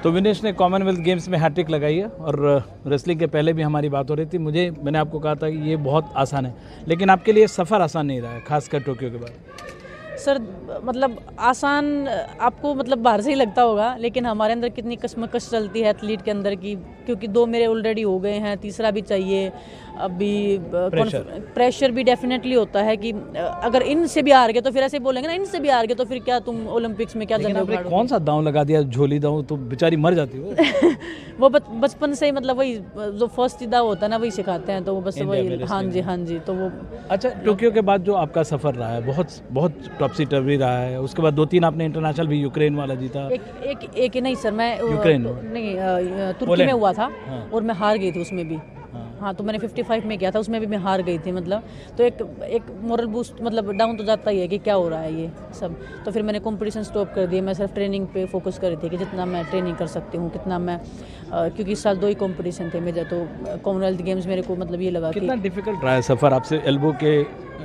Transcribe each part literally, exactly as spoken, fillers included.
तो विनेश ने Commonwealth games में हैट्रिक लगाई है और रेसलिंग के पहले भी हमारी बात हो रही थी। मुझे मैंने आपको कहा था कि ये बहुत आसान है, लेकिन आपके लिए सफ़र आसान नहीं रहा है, खासकर टोक्यो के बाद। सर मतलब आसान आपको मतलब बाहर से ही लगता होगा, लेकिन हमारे अंदर कितनी कश्मकश चलती है एथलीट के अंदर की, क्योंकि दो मेरे ऑलरेडी हो गए हैं, तीसरा भी चाहिए। अभी प्रेशर प्रेशर भी डेफिनेटली होता है कि अगर इनसे भी हार गए तो फिर ऐसे बोलेंगे ना, इनसे भी हार गए तो फिर क्या तुम ओलंपिक्स में क्या जगह उखाड़ोगे। कौन सा दांव लगा दिया, झोली दांव, तो बेचारी मर जाती हो। वो बचपन से ही मतलब वही जो फर्स्ट दाव होता है ना, वही सिखाते हैं, तो वो बस वही। हाँ जी हाँ जी। तो वो अच्छा, टोक्यो के बाद जो आपका सफ़र रहा है बहुत बहुत टॉपसी टर्वी रहा है, उसके बाद दो तीन आपने इंटरनेशनल भी यूक्रेन वाला जीता। एक एक एक नहीं सर, मैं यूक्रेन नहीं तुर्की में हुआ था। हाँ। और मैं हार गई थी उसमें भी। हाँ, हाँ तो मैंने पचपन में किया था, उसमें भी मैं हार गई थी। मतलब तो एक एक मोरल बूस्ट मतलब डाउन तो जाता ही है कि क्या हो रहा है ये सब। तो फिर मैंने कंपटीशन स्टॉप कर दिया, मैं सिर्फ ट्रेनिंग पे फोकस कर रही थी कि जितना मैं ट्रेनिंग कर सकती हूँ कितना मैं, आ, क्योंकि इस साल दो ही कंपटीशन थे मेरे। तो कॉमनवेल्थ गेम्स मेरे को मतलब ये लगा कि कितना डिफिकल्ट रहा है सफ़र। आपसे एल्बो के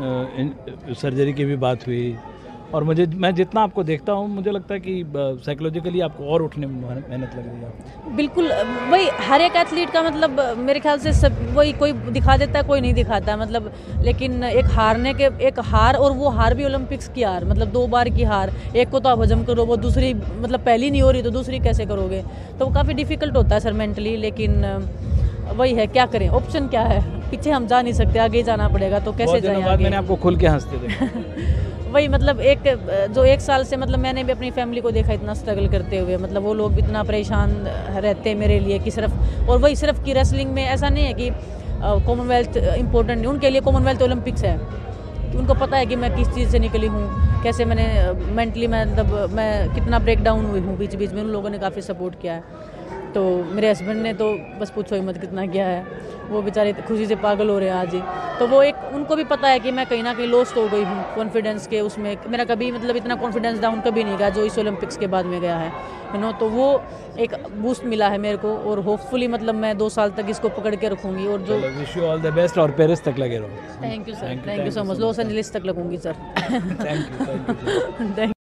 सर्जरी की भी बात हुई, और मुझे मैं जितना आपको देखता हूँ मुझे लगता है कि साइकोलॉजिकली आपको और उठने में मेहनत लग रही है। बिल्कुल वही, हर एक एथलीट का मतलब मेरे ख्याल से सब वही, कोई दिखा देता है कोई नहीं दिखाता है मतलब। लेकिन एक हारने के एक हार, और वो हार भी ओलंपिक्स की हार, मतलब दो बार की हार। एक को तो आप हजम करो, वो दूसरी मतलब पहली नहीं हो रही तो दूसरी कैसे करोगे, तो वो काफ़ी डिफ़िकल्ट होता है सर मेंटली। लेकिन वही है, क्या करें, ऑप्शन क्या है, पीछे हम जा नहीं सकते, आगे जाना पड़ेगा, तो कैसे जाएं आगे। मैंने आपको खुल के हंसते थे। वही मतलब एक जो एक साल से मतलब मैंने भी अपनी फैमिली को देखा इतना स्ट्रगल करते हुए, मतलब वो लोग भी इतना परेशान रहते हैं मेरे लिए कि सिर्फ, और वही सिर्फ कि रेसलिंग में ऐसा नहीं है कि कॉमनवेल्थ इंपॉर्टेंट नहीं, उनके लिए कॉमनवेल्थ ओलंपिक्स है। उनको पता है कि मैं किस चीज़ से निकली हूँ, कैसे मैंने मेंटली मैं मतलब मैं कितना ब्रेक डाउन हुई हूँ बीच बीच में। उन लोगों ने काफ़ी सपोर्ट किया है। तो मेरे हस्बैंड ने तो बस पूछो ही मत कितना किया है, वो बेचारे खुशी से पागल हो रहे हैं आज ही। तो वो एक उनको भी पता है कि मैं कहीं ना कहीं लॉस्ट हो गई हूँ कॉन्फिडेंस के उसमें। मेरा कभी मतलब इतना कॉन्फिडेंस डाउन कभी नहीं गया जो इस ओलंपिक्स के बाद में गया है, यू नो। तो वो एक बूस्ट मिला है मेरे को, और होपफुली मतलब मैं दो साल तक इसको पकड़ के रखूँगी। और जो wish you all the best, और पेरिस तक लगे रहो। Thank you sir, thank you so much. Los Angeles तक लगूंगी सर। Thank you.